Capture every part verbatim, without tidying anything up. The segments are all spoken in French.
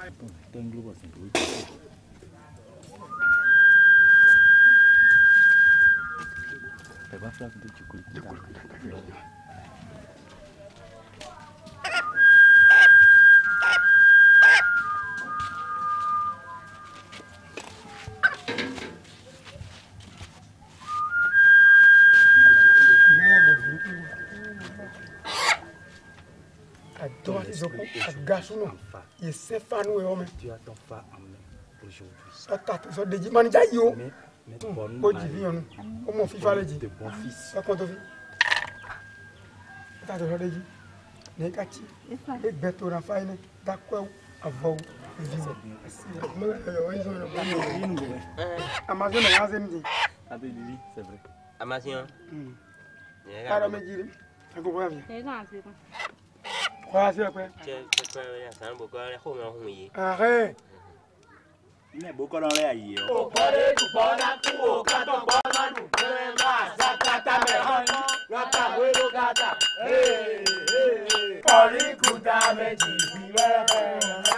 Tu as ton phare en main aujourd'hui. Mais de bons fils. C'est vrai. Amazon. Arrête. Il est beaucoup dans les aïeux. Au palais du Bonacu, au canton Bonanou, Nema, Zakata, Mehani, Gata, Welo, Gata. Hey, hey, Poli, Kuta, Meji, Vive,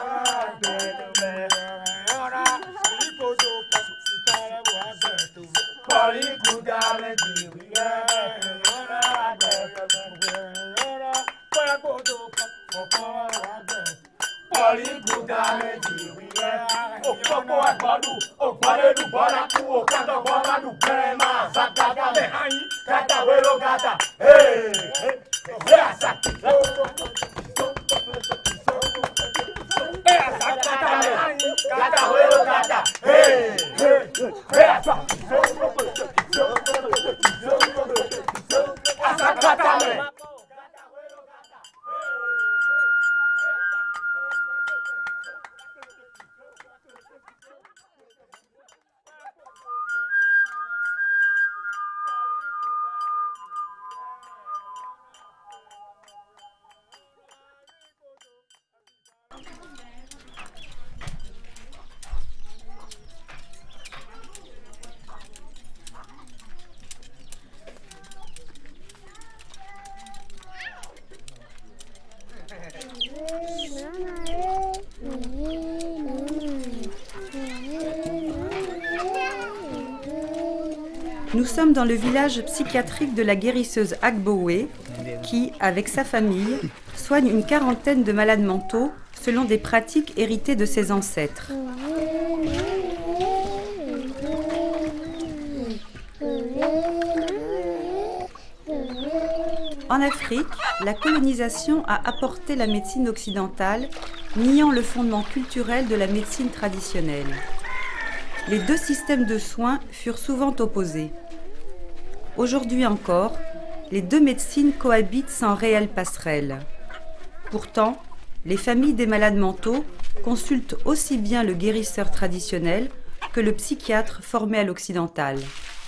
Poli, Kuta, Meji, Vive, Poli, Kuta, Meji, Okoko agbadu, okpaledu Bonacu, okado Bonanou, Nema, Zakata, Mehani, Gata, Welo, Gata. Hey, hey, hey, Zakata, Mehani, Gata, Welo, Gata. Hey, hey, hey, Zakata, Mehani. Nous sommes dans le village psychiatrique de la guérisseuse Agbowe qui, avec sa famille, soigne une quarantaine de malades mentaux selon des pratiques héritées de ses ancêtres. En Afrique, la colonisation a apporté la médecine occidentale, niant le fondement culturel de la médecine traditionnelle. Les deux systèmes de soins furent souvent opposés. Aujourd'hui encore, les deux médecines cohabitent sans réelle passerelle. Pourtant, les familles des malades mentaux consultent aussi bien le guérisseur traditionnel que le psychiatre formé à l'occidental.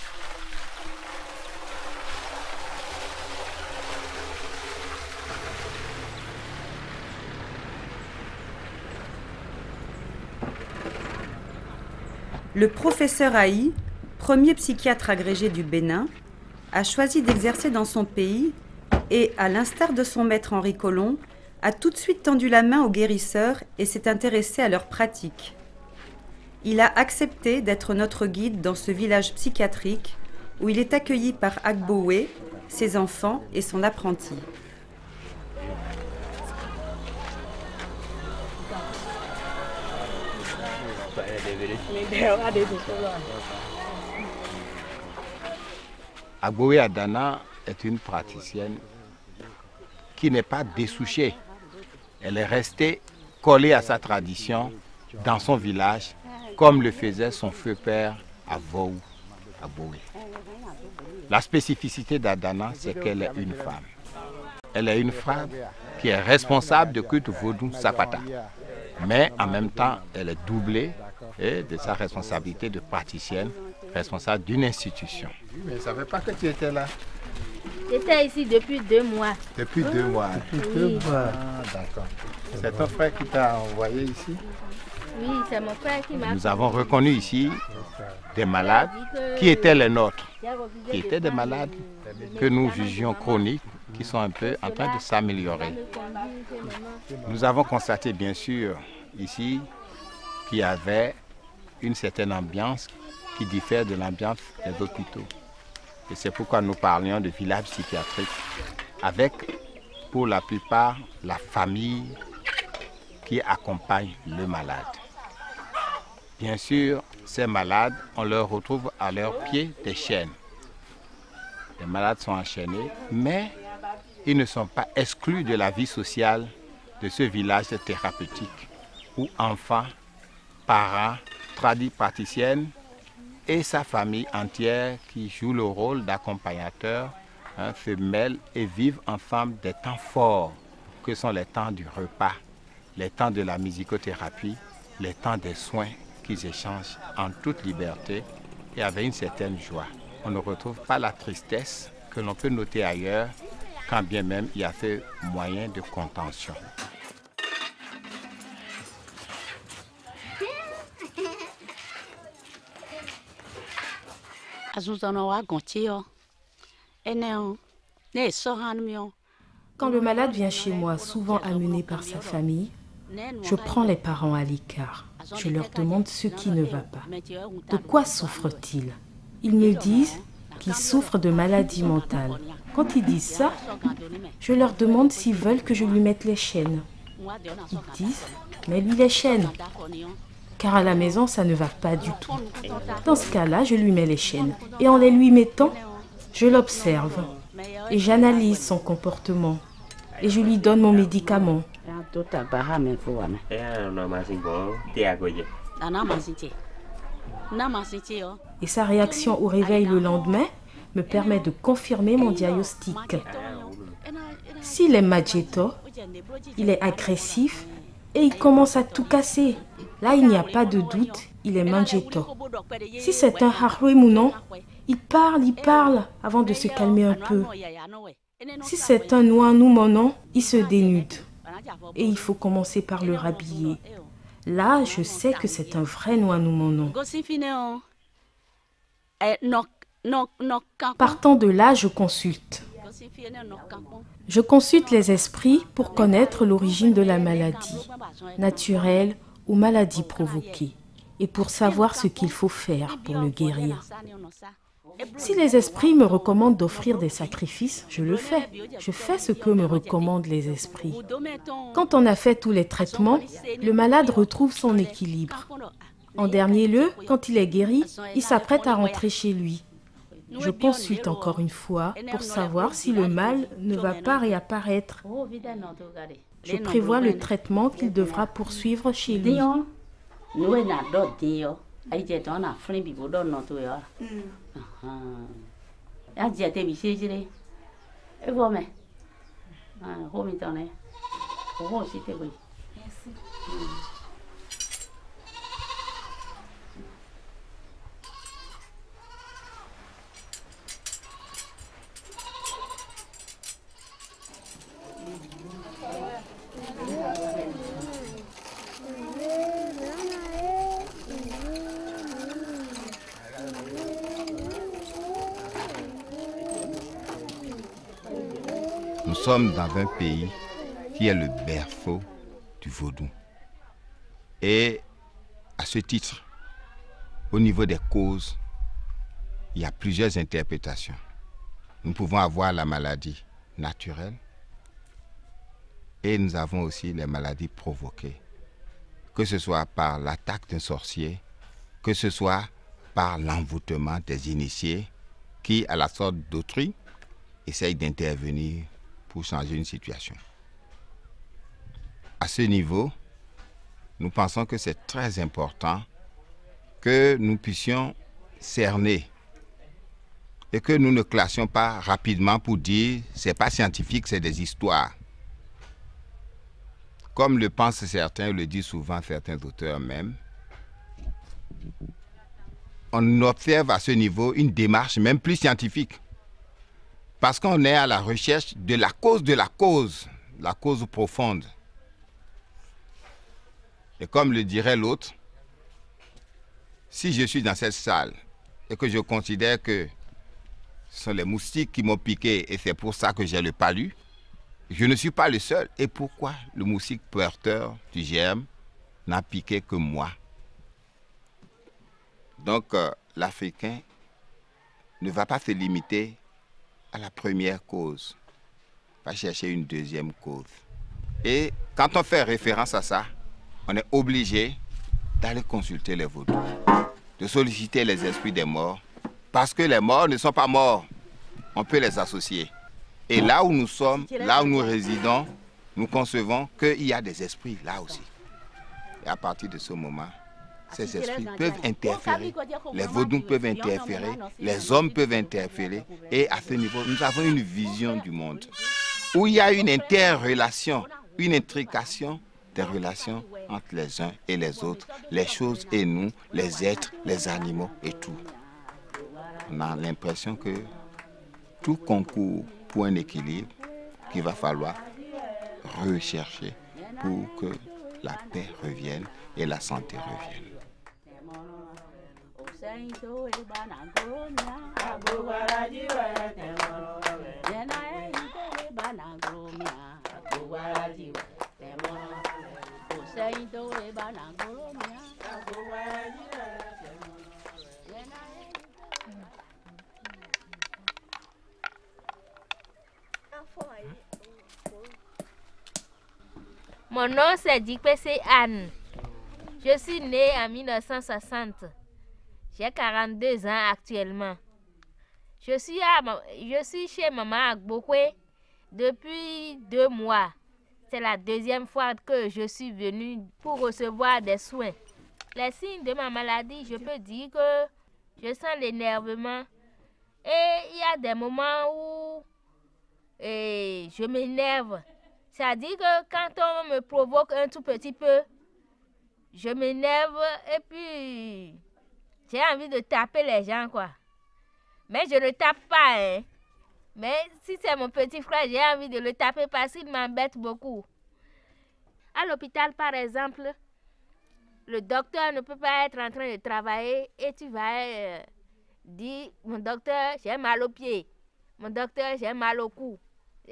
Le professeur Aï, premier psychiatre agrégé du Bénin, a choisi d'exercer dans son pays et, à l'instar de son maître Henri Colomb, a tout de suite tendu la main aux guérisseurs et s'est intéressé à leurs pratiques. Il a accepté d'être notre guide dans ce village psychiatrique où il est accueilli par Agbowe, ses enfants et son apprenti. Agbowe Adana est une praticienne qui n'est pas dessouchée. Elle est restée collée à sa tradition dans son village, comme le faisait son feu père Avou Agbowe. La spécificité d'Adana, c'est qu'elle est une femme. Elle est une femme qui est responsable de culte vaudou Sapata. Mais en même temps, elle est doublée et de sa responsabilité de praticienne, responsable d'une institution. Mais je ne savais pas que tu étais là. J'étais ici depuis deux mois. Depuis deux mois. Depuis deux oui. mois. Ah, d'accord. C'est ton frère qui t'a envoyé ici? Oui, c'est mon frère qui m'a... Nous avons reconnu ici des malades qui étaient les nôtres, qui étaient des malades que nous jugions chroniques, qui sont un peu en train de s'améliorer. Nous avons constaté bien sûr ici qui avait une certaine ambiance qui diffère de l'ambiance des hôpitaux. Et c'est pourquoi nous parlions de village psychiatrique, avec pour la plupart la famille qui accompagne le malade. Bien sûr, ces malades, on leur retrouve à leurs pieds des chaînes. Les malades sont enchaînés, mais ils ne sont pas exclus de la vie sociale de ce village thérapeutique où enfants, parents, tradis praticiennes et sa famille entière qui joue le rôle d'accompagnateur hein, se mêlent et vivent ensemble des temps forts que sont les temps du repas, les temps de la musicothérapie, les temps des soins qu'ils échangent en toute liberté et avec une certaine joie. On ne retrouve pas la tristesse que l'on peut noter ailleurs, quand bien même il y a ce moyen de contention. Quand le malade vient chez moi, souvent amené par sa famille, je prends les parents à l'écart. Je leur demande ce qui ne va pas. De quoi souffrent-ils? Ils me disent qu'ils souffrent de maladie mentale. Quand ils disent ça, je leur demande s'ils veulent que je lui mette les chaînes. Ils disent, mais lui les chaînes. Car à la maison, ça ne va pas du tout. Dans ce cas-là, je lui mets les chaînes. Et en les lui mettant, je l'observe. Et j'analyse son comportement. Et je lui donne mon médicament. Et sa réaction au réveil le lendemain me permet de confirmer mon diagnostic. S'il est Majeto, il est agressif et il commence à tout casser. Là, il n'y a pas de doute, il est Majeto. Si c'est un Harwemounon, il parle, il parle avant de se calmer un peu. Si c'est un Nouanoumonon, il se dénude. Et il faut commencer par le rhabiller. Là, je sais que c'est un vrai Nouanoumonon. Partant de là, je consulte. Je consulte les esprits pour connaître l'origine de la maladie, naturelle ou maladie provoquée, et pour savoir ce qu'il faut faire pour le guérir. Si les esprits me recommandent d'offrir des sacrifices, je le fais. Je fais ce que me recommandent les esprits. Quand on a fait tous les traitements, le malade retrouve son équilibre. En dernier lieu, quand il est guéri, il s'apprête à rentrer chez lui. Je consulte encore une fois pour savoir si le mal ne va pas réapparaître. Je prévois le traitement qu'il devra poursuivre chez lui. Nous sommes dans un pays qui est le berceau du vaudou. Et à ce titre, au niveau des causes, il y a plusieurs interprétations. Nous pouvons avoir la maladie naturelle et nous avons aussi les maladies provoquées, que ce soit par l'attaque d'un sorcier, que ce soit par l'envoûtement des initiés qui, à la sorte d'autrui, essayent d'intervenir pour changer une situation. À ce niveau, nous pensons que c'est très important que nous puissions cerner et que nous ne classions pas rapidement pour dire c'est pas scientifique, c'est des histoires. Comme le pensent certains, le disent souvent certains auteurs même, on observe à ce niveau une démarche même plus scientifique. Parce qu'on est à la recherche de la cause de la cause, la cause profonde. Et comme le dirait l'autre, si je suis dans cette salle et que je considère que ce sont les moustiques qui m'ont piqué et c'est pour ça que j'ai le palu, je ne suis pas le seul. Et pourquoi le moustique porteur du germe n'a piqué que moi. Donc, euh, l'Africain ne va pas se limiter à la première cause, va chercher une deuxième cause. Et quand on fait référence à ça, on est obligé d'aller consulter les vaudous, de solliciter les esprits des morts, parce que les morts ne sont pas morts, on peut les associer. Et là où nous sommes, là où nous résidons, nous concevons qu'il y a des esprits là aussi. Et à partir de ce moment, ces esprits peuvent interférer, les vaudous peuvent interférer, les hommes peuvent interférer. Et à ce niveau, nous avons une vision du monde où il y a une interrelation, une intrication des relations entre les uns et les autres, les choses et nous, les êtres, les animaux et tout. On a l'impression que tout concourt pour un équilibre qu'il va falloir rechercher pour que la paix revienne et la santé revienne. Mon nom c'est Dikpese Anne. Je suis née en mille neuf cent soixante. J'ai quarante-deux ans actuellement. Je suis, à, je suis chez Maman Agbokwe depuis deux mois. C'est la deuxième fois que je suis venue pour recevoir des soins. Les signes de ma maladie, je peux dire que je sens l'énervement. Et il y a des moments où et je m'énerve. C'est-à-dire que quand on me provoque un tout petit peu, je m'énerve et puis j'ai envie de taper les gens, quoi. Mais je ne tape pas, hein. Mais si c'est mon petit frère, j'ai envie de le taper parce qu'il m'embête beaucoup. À l'hôpital, par exemple, le docteur ne peut pas être en train de travailler et tu vas euh, dire, mon docteur, j'ai mal au pied. Mon docteur, j'ai mal au cou.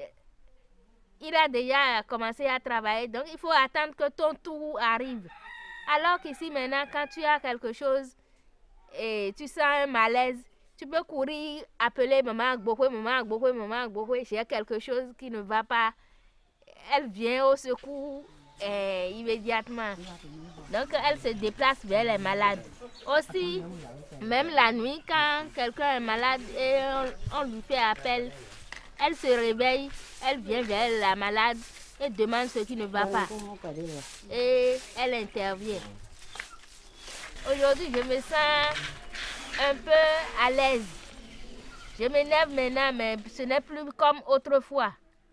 Il a déjà commencé à travailler, donc il faut attendre que ton tour arrive. Alors qu'ici, maintenant, quand tu as quelque chose et tu sens un malaise, tu peux courir, appeler maman Agbokwe, maman Agbokwe, maman Agbokwe, j'ai quelque chose qui ne va pas. Elle vient au secours eh, immédiatement. Donc, elle se déplace vers les malades. Aussi, même la nuit, quand quelqu'un est malade et on, on lui fait appel, elle se réveille, elle vient vers la malade et demande ce qui ne va pas. Et elle intervient. Aujourd'hui, je me sens un peu à l'aise. Je m'énerve maintenant, mais ce n'est plus comme autrefois.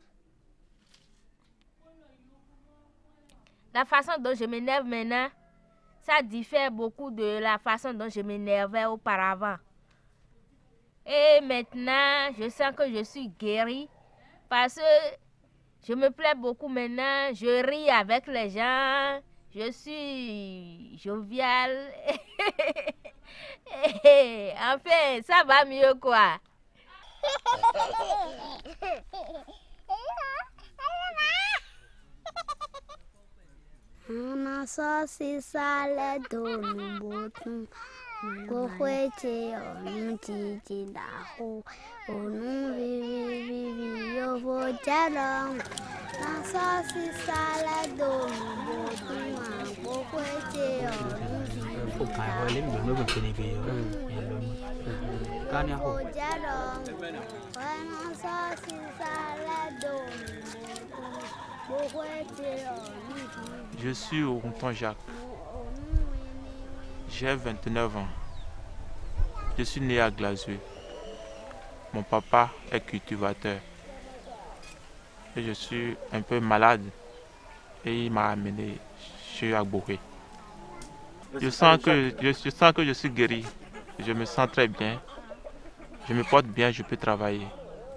La façon dont je m'énerve maintenant, ça diffère beaucoup de la façon dont je m'énervais auparavant. Et maintenant, je sens que je suis guérie parce que je me plais beaucoup maintenant. Je ris avec les gens. Je suis joviale. Enfin, ça va mieux, quoi. Ana só se sale do no botum, correte no titi da rua, o não vive vive eu vou jarão. Ana só se sale do no botum, correte no vive da rua, o jarão. Ana só se sale do no correte no Je suis au Ronton Jacques. J'ai vingt-neuf ans. Je suis né à Glazoué. Mon papa est cultivateur. Et je suis un peu malade. Et il m'a amené chez Agbokwe. Je sens que je, je sens que je suis guéri. Je me sens très bien. Je me porte bien, je peux travailler.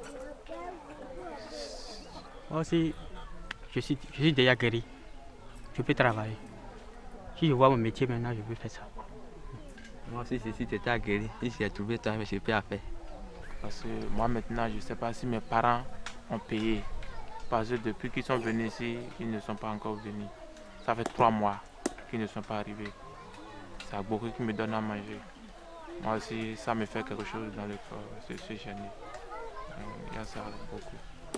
Moi aussi, je suis, je suis déjà guéri. Je peux travailler. Si je vois mon métier maintenant, je peux faire ça. Moi aussi, si tu étais guéri, si j'ai trouvé toi, je peux faire. Parce que moi maintenant, je ne sais pas si mes parents ont payé. Parce que depuis qu'ils sont venus ici, ils ne sont pas encore venus. Ça fait trois mois. qui ne sont pas arrivés. C'est beaucoup qui me donne à manger. Moi aussi, ça me fait quelque chose dans le corps, je suis gêné. Il y a ça beaucoup.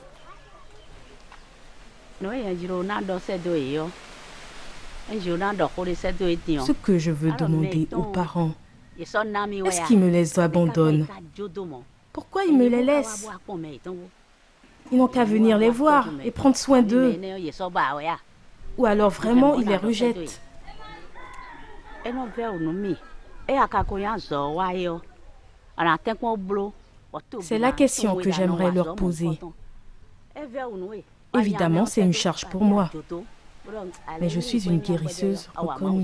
Ce que je veux demander aux parents, est-ce qu'ils me les abandonnent? Pourquoi ils me les laissent? Ils n'ont qu'à venir les voir et prendre soin d'eux. Ou alors vraiment ils les rejettent. C'est la question que j'aimerais leur poser. Évidemment, c'est une charge pour moi. Mais je suis une guérisseuse reconnue.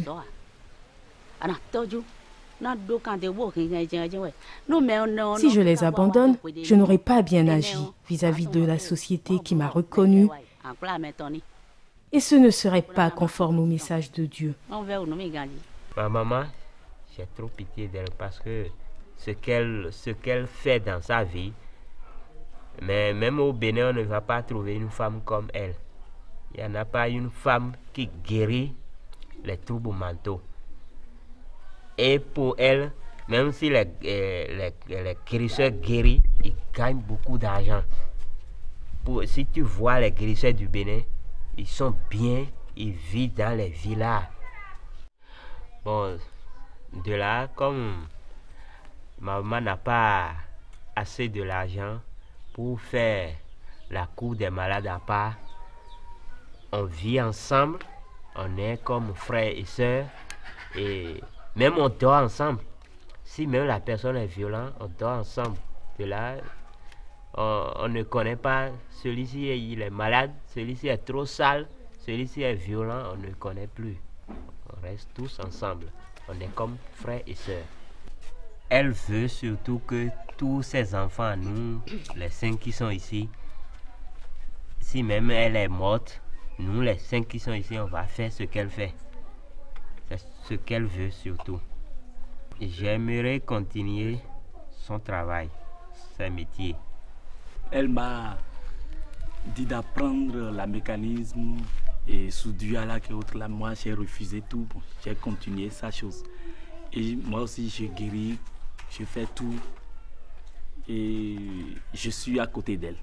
Si je les abandonne, je n'aurai pas bien agi vis-à-vis de la société qui m'a reconnue. Et ce ne serait pas conforme au message de Dieu. Ma maman, j'ai trop pitié d'elle parce que ce qu'elle ce qu'elle fait dans sa vie, mais même au Bénin, on ne va pas trouver une femme comme elle. Il n'y en a pas une femme qui guérit les troubles mentaux. Et pour elle, même si les, les, les guérisseurs guéris, ils gagnent beaucoup d'argent. Si tu vois les guérisseurs du Bénin, ils sont bien, ils vivent dans les villas. Bon, de là, comme ma maman n'a pas assez de l'argent pour faire la cour des malades à part, on vit ensemble, on est comme frères et sœurs, et même on dort ensemble. Si même la personne est violente, on dort ensemble. De là, on, on ne connaît pas celui-ci, il est malade, celui-ci est trop sale, celui-ci est violent, on ne connaît plus. On reste tous ensemble. On est comme frères et sœurs. Elle veut surtout que tous ses enfants, nous, les cinq qui sont ici, si même elle est morte, nous, les cinq qui sont ici, on va faire ce qu'elle fait. C'est ce qu'elle veut surtout. J'aimerais continuer son travail, son métier. Elle m'a dit d'apprendre le mécanisme et soudure là que autre là. Moi, j'ai refusé tout. J'ai continué sa chose. Et moi aussi, je guéris, je fais tout. Et je suis à côté d'elle.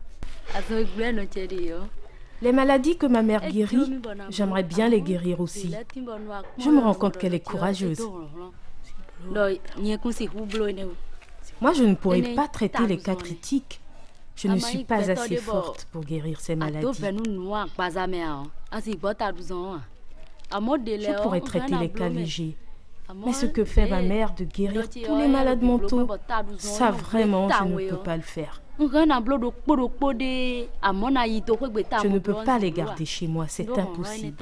Les maladies que ma mère guérit, j'aimerais bien les guérir aussi. Je me rends compte qu'elle est courageuse. Moi, je ne pourrais pas traiter les cas critiques. Je ne suis pas assez forte pour guérir ces maladies. Je pourrais traiter les cas légers. Mais ce que fait ma mère de guérir tous les malades mentaux, ça vraiment, je ne peux pas le faire. Je ne peux pas les garder chez moi, c'est impossible.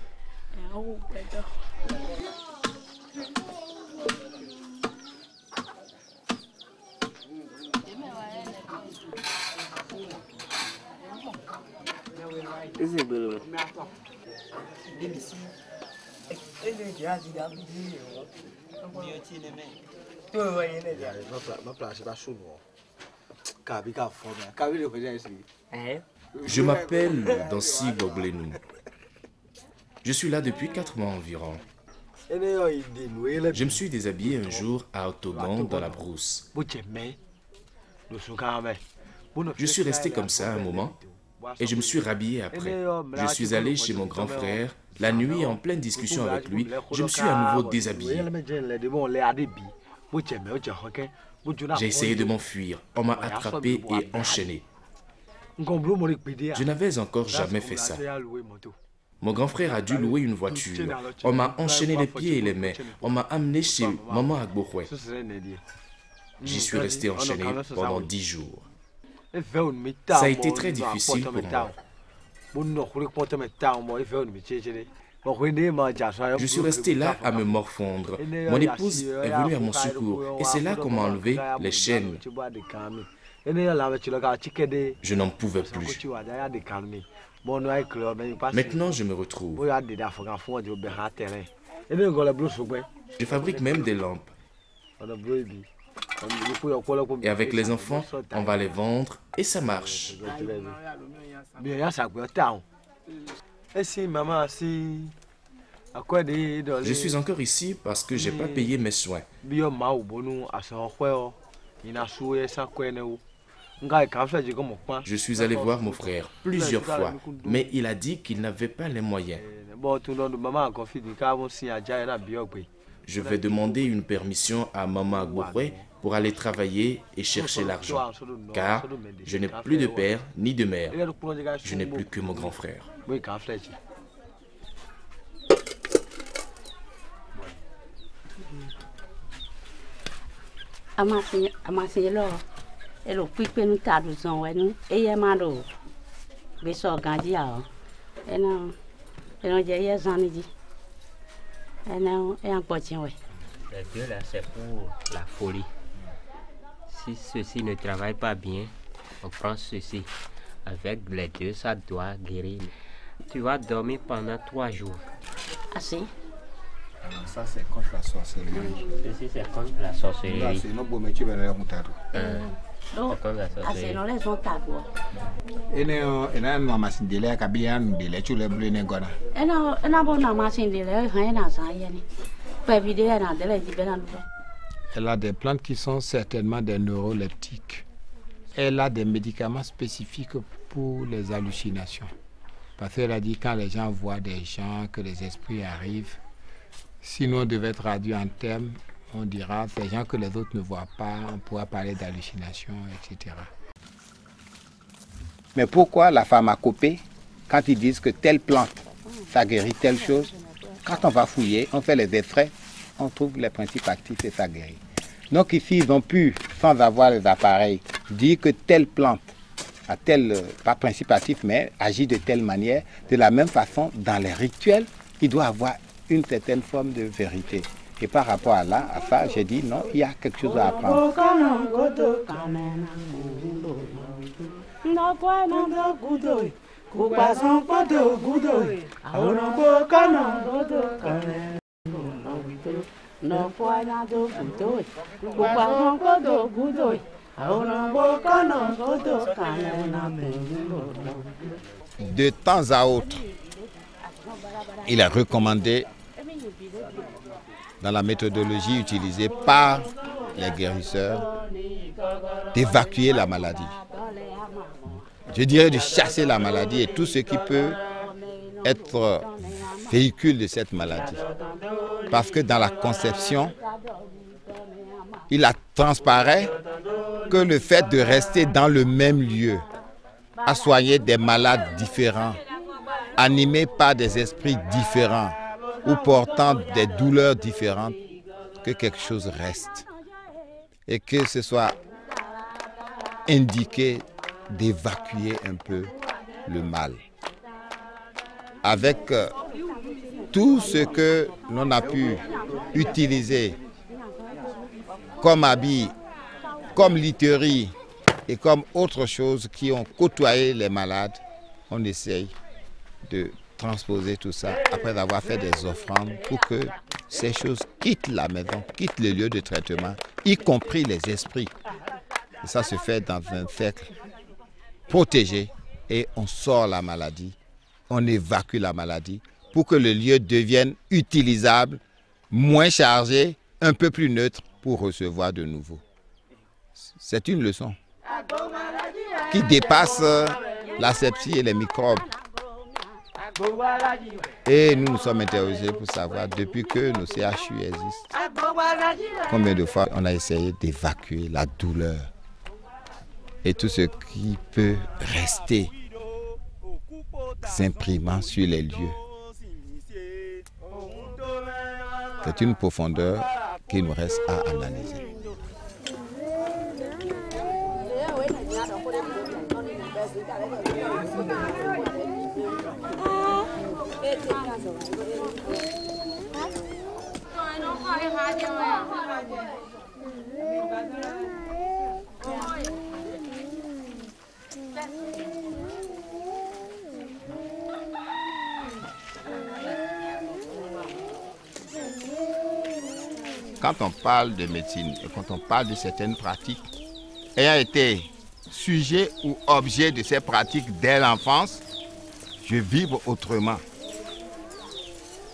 Je m'appelle Dancy Gboglenou. Je suis là depuis quatre mois environ. Je me suis déshabillé un jour à Autogan dans la brousse. Je suis resté comme ça un moment et je me suis rhabillé après. Je suis allé chez mon grand frère. La nuit, en pleine discussion avec lui, je me suis à nouveau déshabillé. J'ai essayé de m'enfuir. On m'a attrapé et enchaîné. Je n'avais encore jamais fait ça. Mon grand frère a dû louer une voiture. On m'a enchaîné les pieds et les mains. On m'a amené chez Maman Agbohwe. J'y suis resté enchaîné pendant dix jours. Ça a été très difficile pour moi. Je suis resté là à me morfondre. Mon épouse est venue à mon secours et c'est là qu'on m'a enlevé les chaînes. Je n'en pouvais plus. Maintenant, je me retrouve. Je fabrique même des lampes. Et avec les enfants, on va les vendre et ça marche. Je suis encore ici parce que je n'ai pas payé mes soins. Je suis allé voir mon frère plusieurs fois, mais il a dit qu'il n'avait pas les moyens. Je vais demander une permission à Maman Agbouré pour aller travailler et chercher l'argent, car je n'ai plus de père ni de mère. Je n'ai plus que mon grand frère. Les deux là, c'est pour la folie. Si ceci ne travaille pas bien, on prend ceci. Avec les deux, ça doit guérir. Tu vas dormir pendant trois jours. Ah si? Ça, c'est contre la sorcellerie. Ceci, c'est contre la sorcellerie. C'est notre beau métier, mais on t'a tout. C'est contre la sorcellerie. Et nous, et nous, on a un délai qui bien, un délai, tu l'as brûlé, n'est-ce pas? Et nous, et nous, on a un délai, rien à ça, y a Elle a des plantes qui sont certainement des neuroleptiques. Elle a des médicaments spécifiques pour les hallucinations. Parce qu'elle a dit quand les gens voient des gens, que les esprits arrivent, sinon on devait traduire en termes, on dira ces gens que les autres ne voient pas, on pourra parler d'hallucinations, et cetera. Mais pourquoi la pharmacopée, quand ils disent que telle plante, ça guérit telle chose, quand on va fouiller, on fait les extraits, on trouve les principes actifs et ça guérit. Donc ici, ils ont pu, sans avoir les appareils, dire que telle plante a tel, pas principe actif, mais agit de telle manière. De la même façon, dans les rituels, il doit avoir une certaine forme de vérité. Et par rapport à, là, à ça, j'ai dit non, il y a quelque chose à apprendre. De temps à autre, il est recommandé dans la méthodologie utilisée par les guérisseurs d'évacuer la maladie. Je dirais de chasser la maladie et tout ce qui peut être véhicule de cette maladie. Parce que dans la conception, il a transparaît que le fait de rester dans le même lieu, à soigner des malades différents, animés par des esprits différents ou portant des douleurs différentes, que quelque chose reste et que ce soit indiqué d'évacuer un peu le mal. Avec euh, tout ce que l'on a pu utiliser comme habits, comme literie et comme autre chose qui ont côtoyé les malades, on essaye de transposer tout ça après avoir fait des offrandes pour que ces choses quittent la maison, quittent le lieu de traitement, y compris les esprits. Et ça se fait dans un cercle protégé et on sort la maladie, on évacue la maladie pour que le lieu devienne utilisable, moins chargé, un peu plus neutre pour recevoir de nouveau. C'est une leçon qui dépasse l'asepsie et les microbes. Et nous nous sommes interrogés pour savoir, depuis que nos C H U existent, combien de fois on a essayé d'évacuer la douleur et tout ce qui peut rester s'imprimant sur les lieux. C'est une profondeur qu'il nous reste à analyser. Quand on parle de médecine et quand on parle de certaines pratiques, ayant été sujet ou objet de ces pratiques dès l'enfance, je vibre autrement.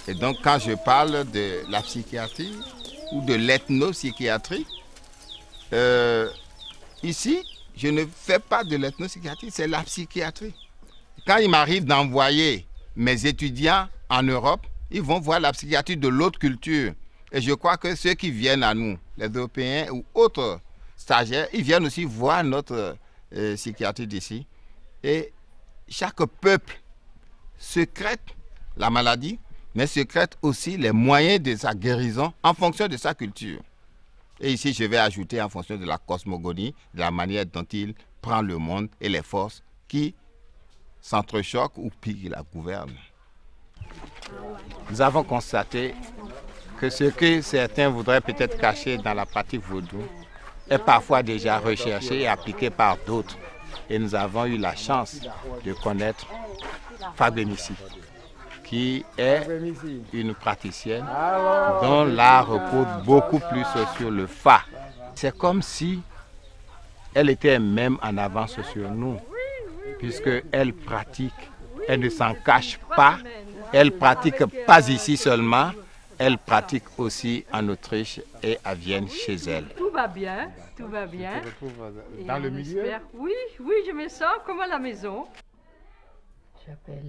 Et donc quand je parle de la psychiatrie ou de l'ethnopsychiatrie, euh, ici, je ne fais pas de l'ethnopsychiatrie, c'est la psychiatrie. Quand il m'arrive d'envoyer mes étudiants en Europe, ils vont voir la psychiatrie de l'autre culture. Et je crois que ceux qui viennent à nous, les Européens ou autres stagiaires, ils viennent aussi voir notre euh, psychiatrie d'ici. Et chaque peuple secrète la maladie, mais secrète aussi les moyens de sa guérison en fonction de sa culture. Et ici, je vais ajouter en fonction de la cosmogonie, de la manière dont il prend le monde et les forces qui s'entrechoquent ou qui la gouvernent. Nous avons constaté que ce que certains voudraient peut-être cacher dans la pratique vaudou est parfois déjà recherché et appliqué par d'autres. Et nous avons eu la chance de connaître Fabémissi, qui est une praticienne dont l'art repose beaucoup plus sur le fa. C'est comme si elle était même en avance sur nous, puisqu'elle pratique, elle ne s'en cache pas, elle pratique pas ici seulement, elle pratique aussi en Autriche et à Vienne chez elle. Tout va bien, tout va bien. Tu te retrouves dans le milieu? Espère... Oui, oui, je me sens comme à la maison. J'appelle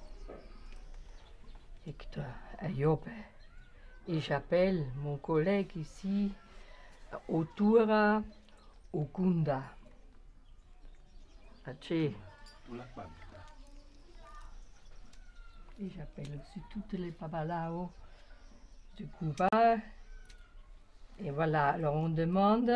Hector Ayoub et j'appelle mon collègue ici, Otura Okunda. Et j'appelle aussi toutes les babalao du Cuba. Et voilà, alors on demande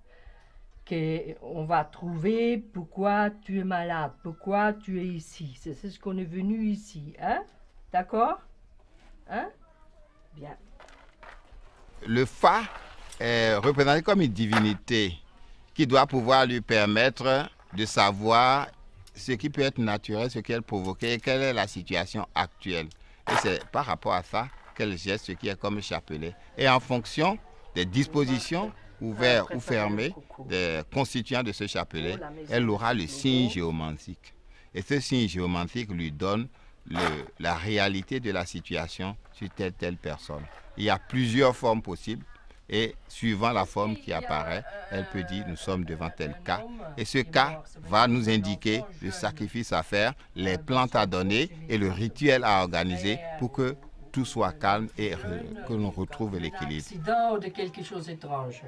qu'on va trouver pourquoi tu es malade, pourquoi tu es ici. C'est ce qu'on est venu ici, hein? D'accord? Hein? Bien. Le Fa est représenté comme une divinité qui doit pouvoir lui permettre de savoir ce qui peut être naturel, ce qu'elle provoque et quelle est la situation actuelle. Et c'est par rapport à ça qu'elle geste ce qui est comme chapelet. Et en fonction des dispositions ouvertes ou fermées des constituants de ce chapelet, elle aura le signe géomantique. Et ce signe géomantique lui donne le, la réalité de la situation sur telle telle personne. Il y a plusieurs formes possibles. Et suivant la forme qui apparaît, elle peut dire nous sommes devant tel cas. Et ce cas va nous indiquer le sacrifice à faire, les plantes à donner et le rituel à organiser pour que tout soit calme et que l'on retrouve l'équilibre. Accident ou de quelque chose d'étrange.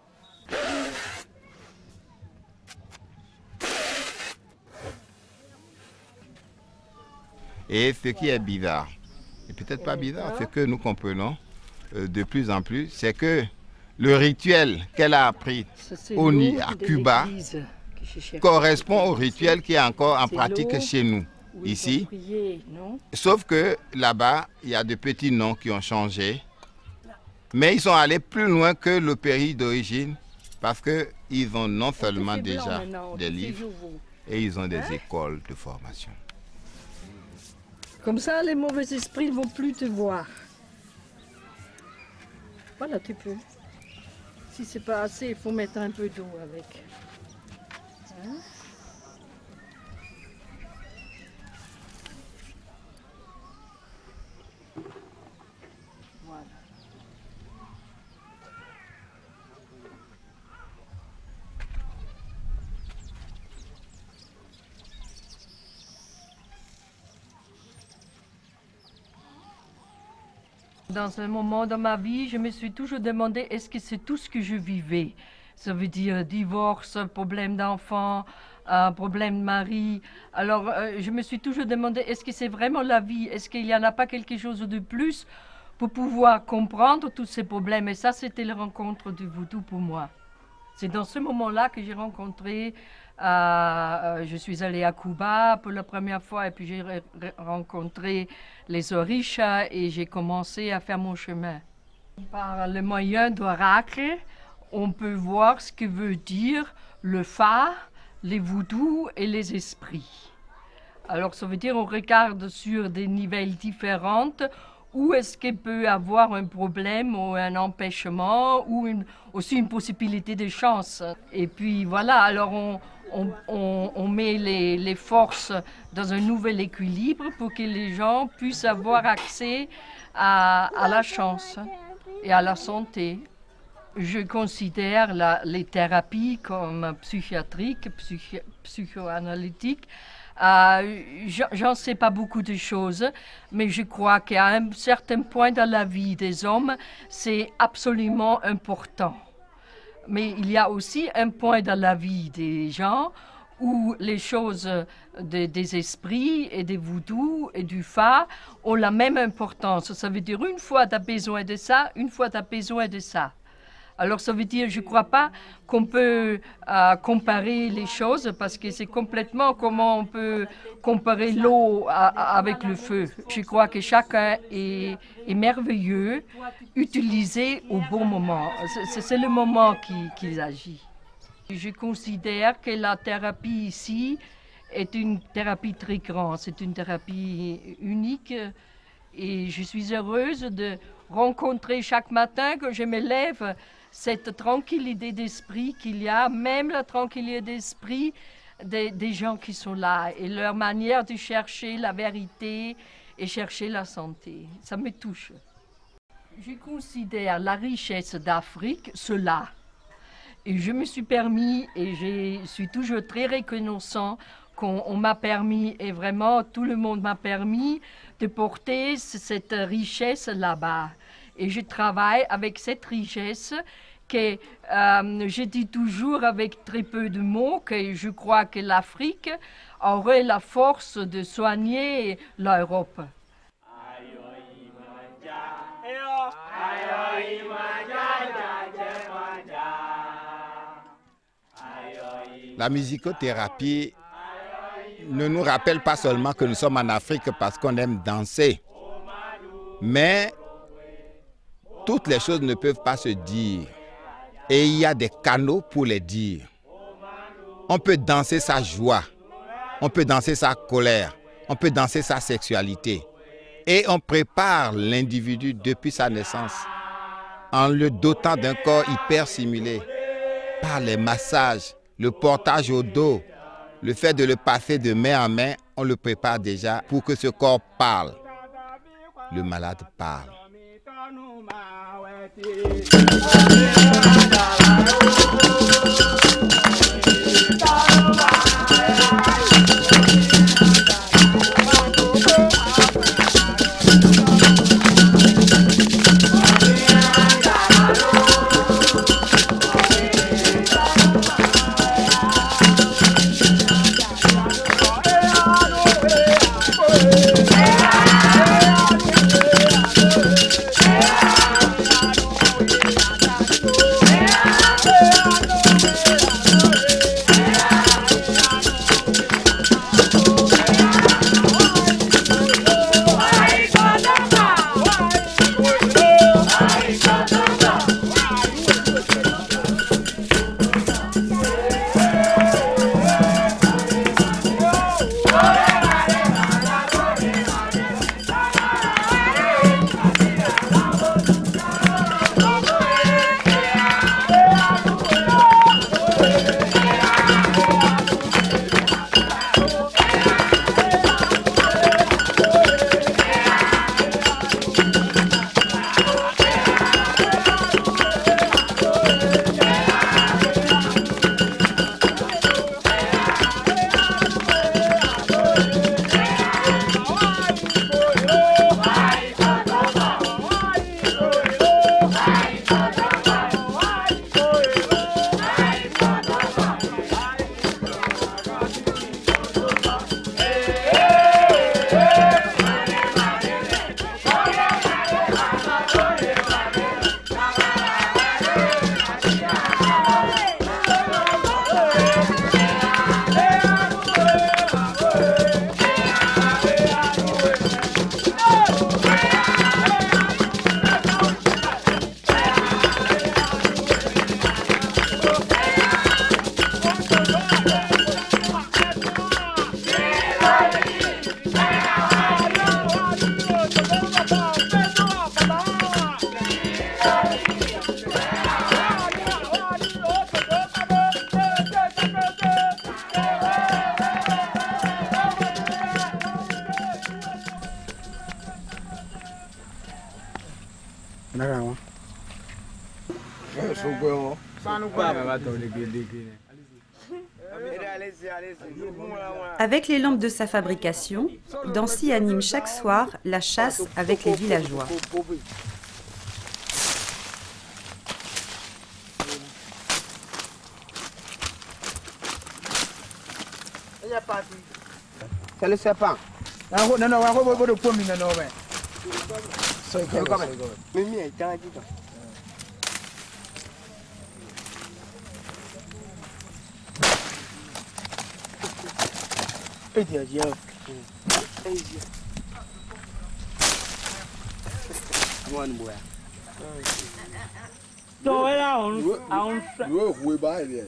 Et ce qui est bizarre, et peut-être pas bizarre, ce que nous comprenons de plus en plus, c'est que le rituel qu'elle a appris au, à Cuba correspond au rituel qui est encore en pratique chez nous, ici. Sauf que là-bas, il y a de petits noms qui ont changé. Mais ils sont allés plus loin que le pays d'origine parce qu'ils ont non seulement déjà des livres et ils ont des écoles de formation. Comme ça, les mauvais esprits ne vont plus te voir. Voilà, tu peux. Si c'est pas assez, il faut mettre un peu d'eau avec. Hein? Voilà. Dans un moment de ma vie, je me suis toujours demandé est-ce que c'est tout ce que je vivais. Ça veut dire divorce, problème d'enfant, un problème de mari. Alors, euh, je me suis toujours demandé est-ce que c'est vraiment la vie? Est-ce qu'il n'y en a pas quelque chose de plus pour pouvoir comprendre tous ces problèmes? Et ça, c'était la rencontre du vaudou pour moi. C'est dans ce moment-là que j'ai rencontré, euh, euh, je suis allée à Cuba pour la première fois et puis j'ai rencontré les Orishas et j'ai commencé à faire mon chemin. Par le moyen d'oracle, on peut voir ce que veut dire le fa, les voodoo et les esprits. Alors ça veut dire on regarde sur des niveaux différents. Où est-ce qu'il peut avoir un problème ou un empêchement ou une, aussi une possibilité de chance. Et puis voilà, alors on, on, on, on met les, les forces dans un nouvel équilibre pour que les gens puissent avoir accès à, à la chance et à la santé. Je considère la, les thérapies comme psychiatriques, psychi psychoanalytiques. Euh, J'en sais pas beaucoup de choses, mais je crois qu'à un certain point dans la vie des hommes, c'est absolument important. Mais il y a aussi un point dans la vie des gens où les choses de, des esprits et des voodoo et du fa ont la même importance. Ça veut dire une fois tu as besoin de ça, une fois tu as besoin de ça. Alors ça veut dire, je ne crois pas qu'on peut euh, comparer les choses parce que c'est complètement comment on peut comparer l'eau avec le feu. Je crois que chacun est, est merveilleux, utilisé au bon moment. C'est le moment qu'il qu'il agit. Je considère que la thérapie ici est une thérapie très grande, c'est une thérapie unique et je suis heureuse de rencontrer chaque matin que je me lève cette tranquillité d'esprit qu'il y a, même la tranquillité d'esprit des, des gens qui sont là et leur manière de chercher la vérité et chercher la santé. Ça me touche. Je considère la richesse d'Afrique cela. Et je me suis permis, et je suis toujours très reconnaissant qu'on m'a permis, et vraiment tout le monde m'a permis de porter cette richesse là-bas. Et je travaille avec cette richesse que euh, je dis toujours avec très peu de mots que je crois que l'Afrique aurait la force de soigner l'Europe. La musicothérapie ne nous rappelle pas seulement que nous sommes en Afrique parce qu'on aime danser, mais toutes les choses ne peuvent pas se dire et il y a des canaux pour les dire. On peut danser sa joie, on peut danser sa colère, on peut danser sa sexualité et on prépare l'individu depuis sa naissance en le dotant d'un corps hyper simulé par les massages, le portage au dos, le fait de le passer de main en main, on le prépare déjà pour que ce corps parle. Le malade parle. Yeah. Avec les lampes de sa fabrication, Dancy anime chaque soir la chasse avec les villageois. C'est le serpent. Non, non, non, on va le pommer, non, non, c'est comme ça. Mais mieux, t'as dit quoi? Et Dieu, Dieu. Et Dieu. Moi, nous, ouais. Donc, là, on. On. On. On.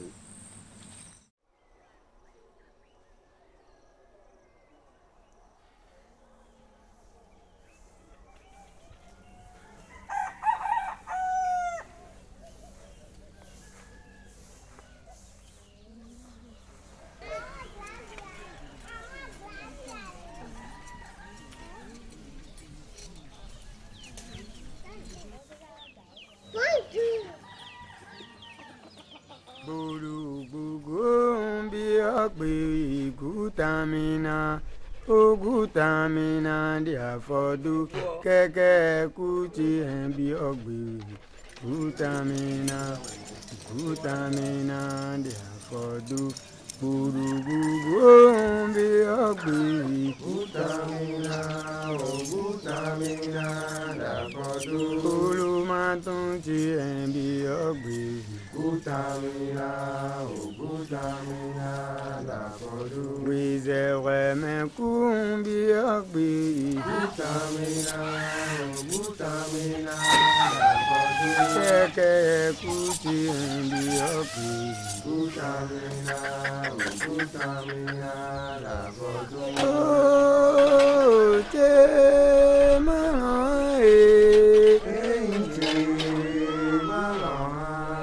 Gutamina, oh gutamina, dia fodu, keke kuti embi ogbi. Gutamina, gutamina, dia fodu, buru gugu embi ogbi. Gutamina, oh gutamina, dia fodu, kulu matunti embi ogbi. Gutamina, oh gutamina, la fodu. Wize weme kumbi ogbi. Gutamina, oh gutamina, la fodu. Keke kuti embi ogbi. Gutamina, oh gutamina, la fodu. Oh, te manae, te manae.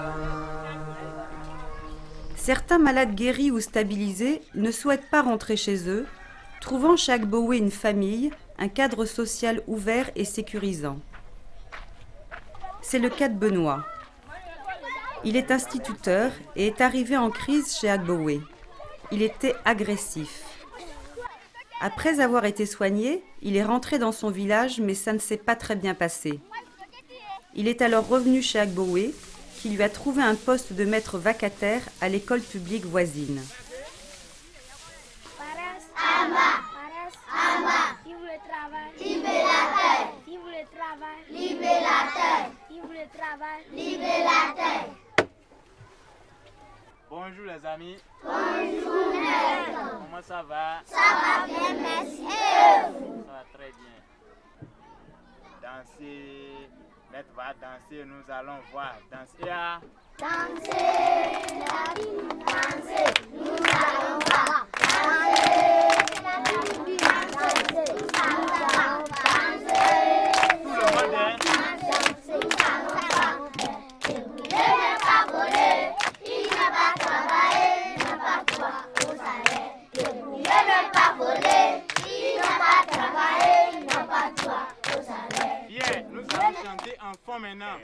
Certains malades guéris ou stabilisés ne souhaitent pas rentrer chez eux, trouvant chez Agbowé une famille, un cadre social ouvert et sécurisant. C'est le cas de Benoît. Il est instituteur et est arrivé en crise chez Agbowé. Il était agressif. Après avoir été soigné, il est rentré dans son village, mais ça ne s'est pas très bien passé. Il est alors revenu chez Agbowé, qui lui a trouvé un poste de maître vacataire à l'école publique voisine. Bonjour les amis. Bonjour maître. Comment ça va? Ça va bien, merci. Ça va très bien. Danser, maître va danser, nous allons voir. Danser à... Danser, danser, nous allons voir. Danser, danser, nous allons voir. Danser, tout le monde est. Bien, nous allons chanter en fond maintenant.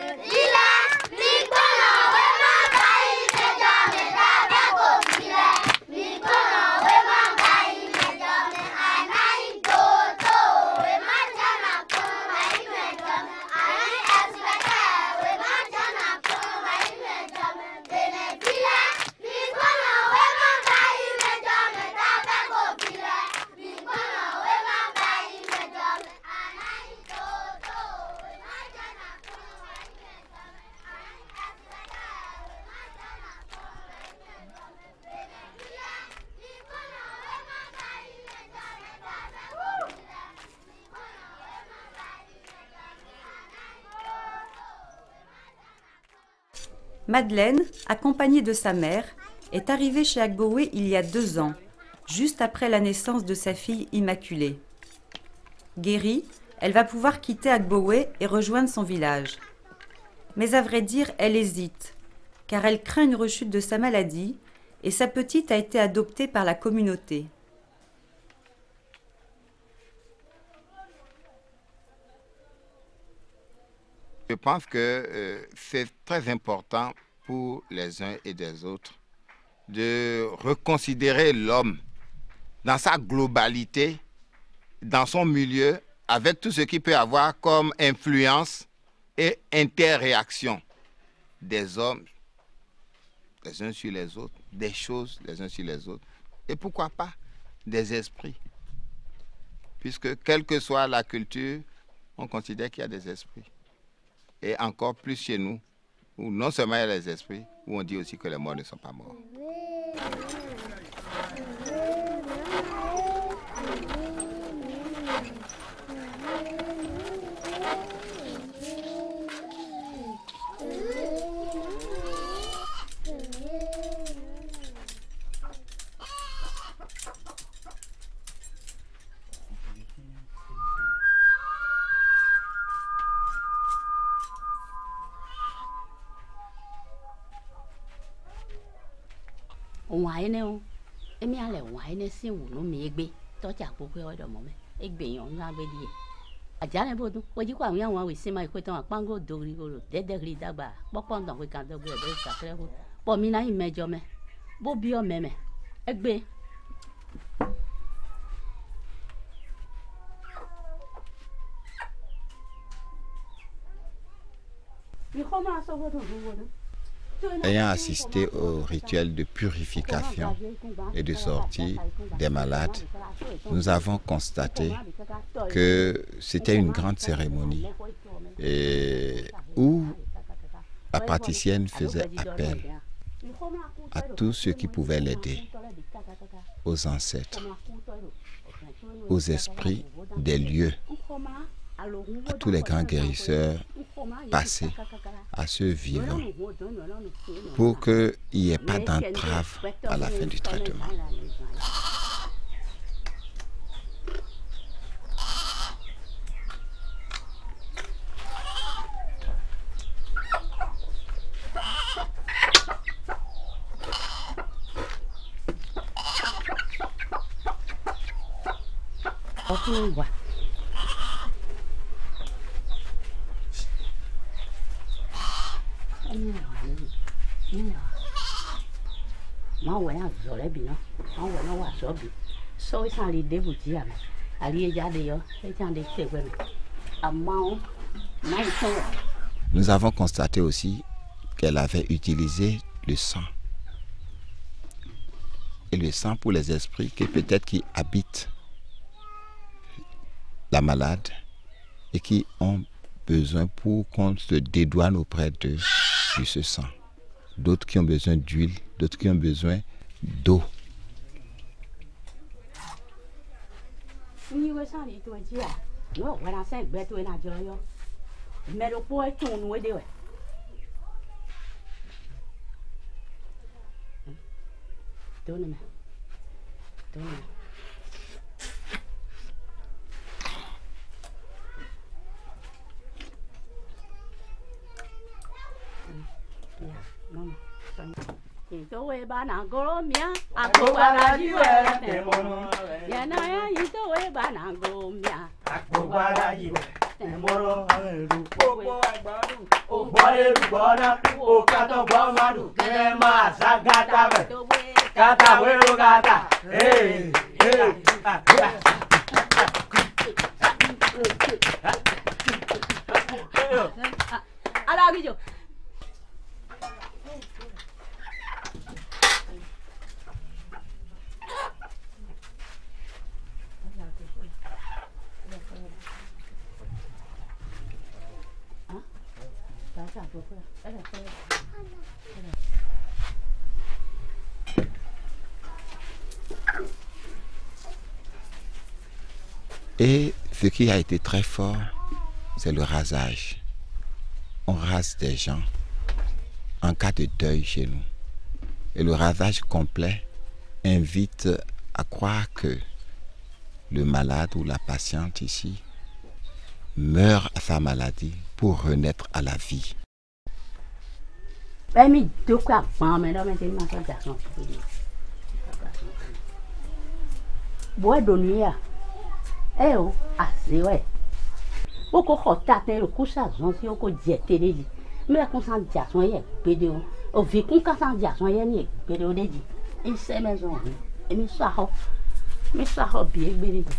Madeleine, accompagnée de sa mère, est arrivée chez Agbowé il y a deux ans, juste après la naissance de sa fille Immaculée. Guérie, elle va pouvoir quitter Agbowé et rejoindre son village. Mais à vrai dire, elle hésite, car elle craint une rechute de sa maladie et sa petite a été adoptée par la communauté. pense que euh, c'est très important pour les uns et les autres de reconsidérer l'homme dans sa globalité, dans son milieu, avec tout ce qu'il peut avoir comme influence et interréaction des hommes les uns sur les autres, des choses les uns sur les autres, et pourquoi pas des esprits. Puisque quelle que soit la culture, on considère qu'il y a des esprits. Et encore plus chez nous, où non seulement il y a les esprits, où on dit aussi que les morts ne sont pas morts. Why no? Emi ale why ne si wu no mi egbe to ja popo o do mo me egbe yan nga gbe die ajale bodu oji kwa wi awon we si ma ipe ton apango dori oro dede ri dagba popo ndan we kan dogbe do sakre ho po mi na imejo me bo bi o meme egbe mi khoma so bodu bodu. Ayant assisté au rituel de purification et de sortie des malades, nous avons constaté que c'était une grande cérémonie et où la praticienne faisait appel à tous ceux qui pouvaient l'aider, aux ancêtres, aux esprits des lieux, à tous les grands guérisseurs passés, à ceux vivants, pour qu'il n'y ait pas d'entrave à la fin du traitement. Nous avons constaté aussi qu'elle avait utilisé le sang. Et le sang pour les esprits qui peut-être qui habitent la malade et qui ont besoin pour qu'on se dédouane auprès d'eux de ce sang. D'autres qui ont besoin d'huile, d'autres qui ont besoin d'eau. Ito we bana goromia akobara jiwe temoro yana ya ito we bana goromia akobara jiwe temoro aru popo agbaru o bore rubona o kato bomadu kema sagata be kata we rogata eh eh ala gijo. Et ce qui a été très fort, c'est le rasage. On rase des gens en cas de deuil chez nous. Et le rasage complet invite à croire que le malade ou la patiente ici meurt à sa maladie pour renaître à la vie. oko khota te le kusa zonsi oko dieteleli me kon san diason ye pédéo o vi kon ka san diason ye ni pédéo de di e se maison e mi sa ho mi sa ho bi egbere di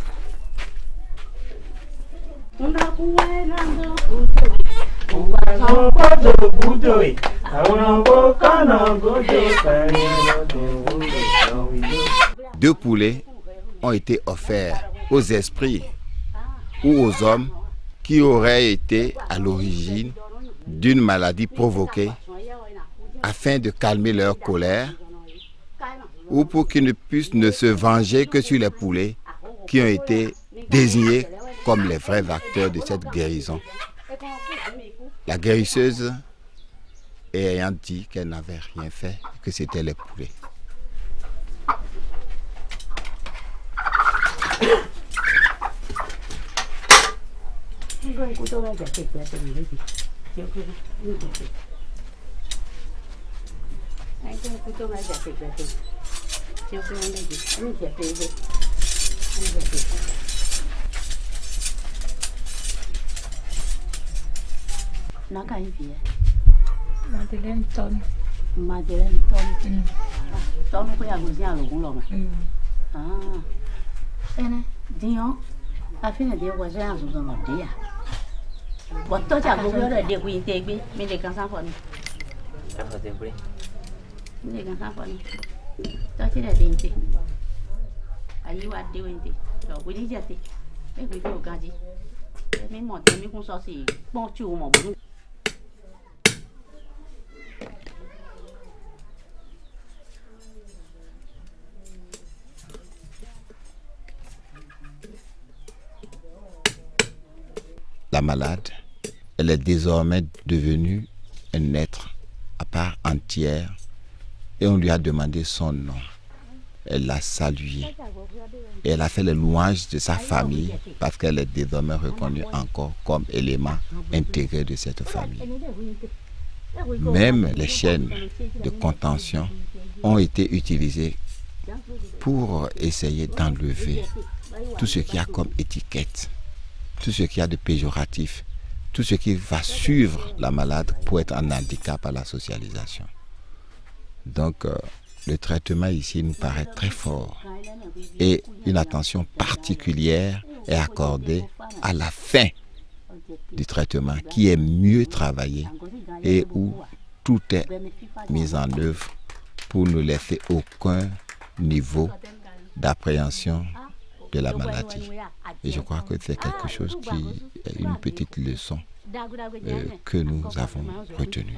onda kuwe na ndo Deux poulets ont été offerts aux esprits ou aux hommes qui auraient été à l'origine d'une maladie provoquée afin de calmer leur colère ou pour qu'ils ne puissent ne se venger que sur les poulets qui ont été désignés comme les vrais acteurs de cette guérison. La guérisseuse ayant dit qu'elle n'avait rien fait, que c'était les poulets. Madeleine Tonne. Madeleine Tonne. Tonne ko ya gozi alo kun lo ma. Ah. Ene, dion. Afina de gozi azu zo no dia. Bo to ja go yo de ku inte gbe, mi le kan san fo ni. Ta fo te gbe. Mi le kan san fo ni. To ti de de inte. Ayi wa de wente. Lo ku ni jate. E ku ko ganji. Mi mo te mi kun so si pon chu mo bo. La malade, elle est désormais devenue un être à part entière et on lui a demandé son nom. Elle l'a salué et elle a fait les louanges de sa famille parce qu'elle est désormais reconnue encore comme élément intégré de cette famille. Même les chaînes de contention ont été utilisées pour essayer d'enlever tout ce qu'il y a comme étiquette, tout ce qu'il y a de péjoratif, tout ce qui va suivre la malade pour être un handicap à la socialisation. Donc, euh, le traitement ici nous paraît très fort et une attention particulière est accordée à la fin du traitement qui est mieux travaillé et où tout est mis en œuvre pour ne laisser aucun niveau d'appréhension de la maladie. Et je crois que c'est quelque chose qui est une petite leçon euh, que nous avons retenue.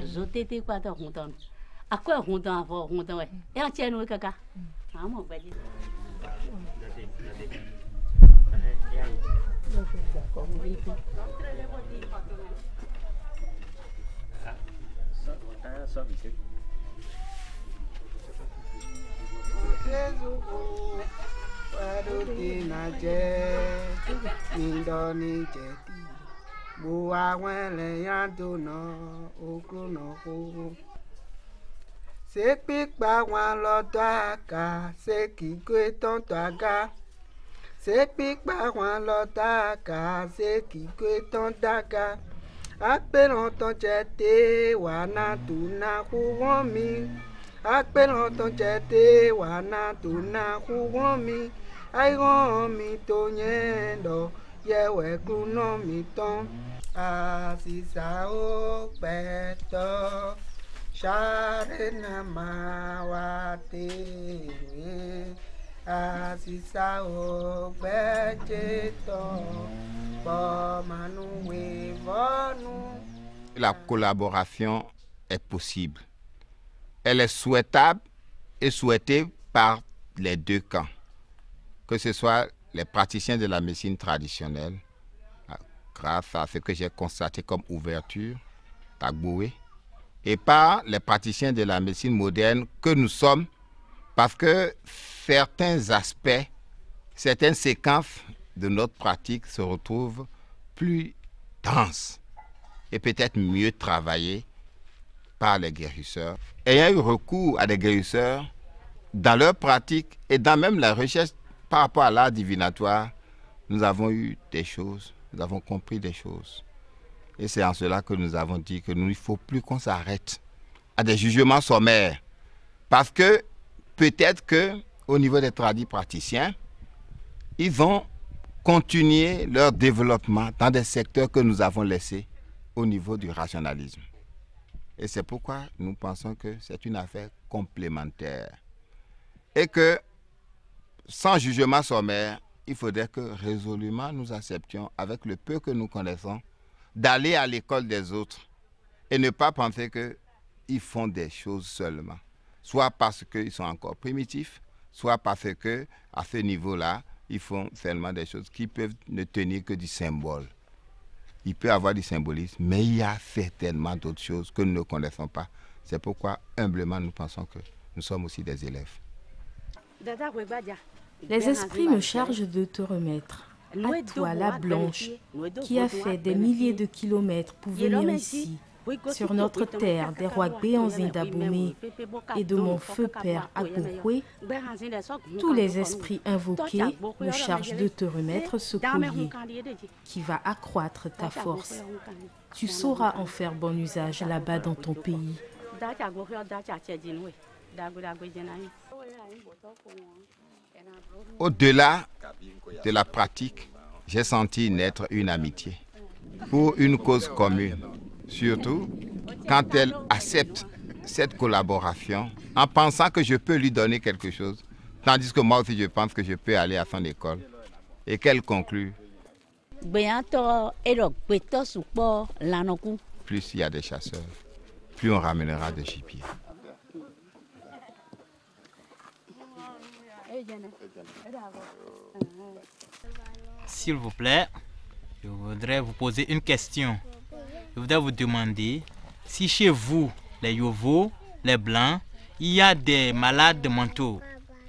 Se pikpa wan lo taka, se kikwe ton taga. Se pikpa wan lo taka, se kikwe ton daga. Akpelon ton chete wana tuna kuwomi. Akpelon ton chete wana tuna kuwomi. Ay mi to nyendo, yewe kuno mi ton. Asisa o peto. Sharena mawate asisa o bejeto bomanoué vonu. La collaboration est possible. Elle est souhaitable et souhaitée par les deux camps, que ce soit les praticiens de la médecine traditionnelle, grâce à ce que j'ai constaté comme ouverture, Tagboué, et par les praticiens de la médecine moderne que nous sommes, parce que certains aspects, certaines séquences de notre pratique se retrouvent plus denses et peut-être mieux travaillées par les guérisseurs. Ayant eu recours à des guérisseurs dans leur pratique et dans même la recherche par rapport à l'art divinatoire, nous avons eu des choses nous avons compris des choses. Et c'est en cela que nous avons dit que nous, il ne faut plus qu'on s'arrête à des jugements sommaires. Parce que peut-être qu'au niveau des tradis praticiens, ils vont continuer leur développement dans des secteurs que nous avons laissés au niveau du rationalisme. Et c'est pourquoi nous pensons que c'est une affaire complémentaire. Et que, sans jugement sommaire, il faudrait que résolument nous acceptions, avec le peu que nous connaissons, d'aller à l'école des autres et ne pas penser qu'ils font des choses seulement. Soit parce qu'ils sont encore primitifs, soit parce qu'à ce niveau-là, ils font seulement des choses qui peuvent ne tenir que du symbole. Il peut y avoir du symbolisme, mais il y a certainement d'autres choses que nous ne connaissons pas. C'est pourquoi, humblement, nous pensons que nous sommes aussi des élèves. Les esprits me chargent de te remettre à toi, la Blanche, qui a fait des milliers de kilomètres pour venir ici, sur notre terre, des rois Béanzin d'Aboumé et de mon feu père Agouroué. Tous les esprits invoqués me chargent de te remettre ce collier qui va accroître ta force. Tu sauras en faire bon usage là-bas dans ton pays. Au-delà de la pratique, j'ai senti naître une amitié pour une cause commune, surtout quand elle accepte cette collaboration en pensant que je peux lui donner quelque chose, tandis que moi aussi je pense que je peux aller à son école, et qu'elle conclut. Plus il y a des chasseurs, plus on ramènera de gibier. S'il vous plaît, je voudrais vous poser une question. Je voudrais vous demander si chez vous, les Yovo, les Blancs, il y a des malades mentaux.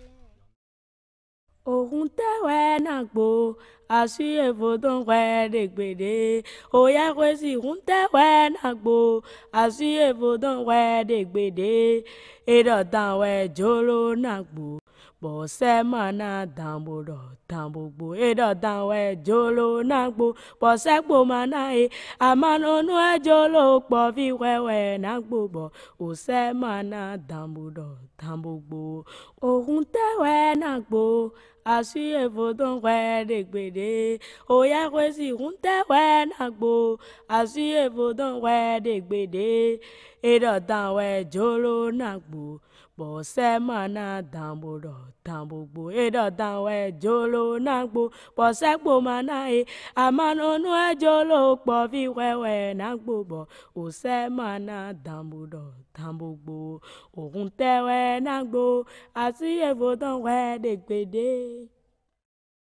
Assuyez-vous donc, ouais, dégbédé. Oh, y'a quoi si on te ouais, nagbo. Assuyez-vous donc, ouais, dégbédé. Et dans ouais, jolo nagbo. Bo se mana dambo do dambo bo. Et dans ouais, jolo nagbo. Bo se bo mana e. Amano no e jolo po vi ouais, ouais, nagbo bo. O se mana dambo do dambo bo. Oh, on te ouais, nagbo. Assuyez-vous donc, ouais, dégbédé. Oh, y'a quoi si on te ouais, nagbo. Assuyez-vous donc, ouais, dégbédé. Et dans ouais, jolo nagbo. Bo se mana dambo do dambo bo. Et dans ouais, jolo nagbo. Bo se bo mana e. Amano no e jolo po vi ouais, ouais, nagbo bo. O se mana dambo do dambo bo. O on te ouais, nagbo. Assuyez-vous donc, ouais, dégbédé.